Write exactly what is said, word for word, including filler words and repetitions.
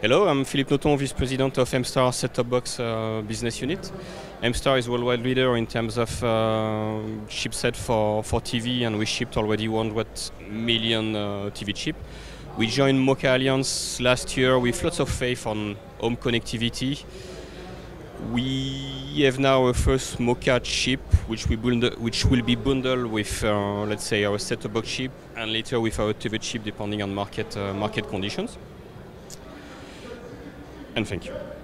Hello, I'm Phillipe Notton, Vice President of MStar Set-Top Box uh, Business Unit. MStar is worldwide leader in terms of uh, chipset for, for T V, and we shipped already one hundred million uh, T V chip. We joined MoCA Alliance last year with lots of faith on home connectivity. We have now a first MoCA chip, which we bundle, which will be bundled with, uh, let's say, our set-top box chip, and later with our T V chip, depending on market uh, market conditions. And thank you.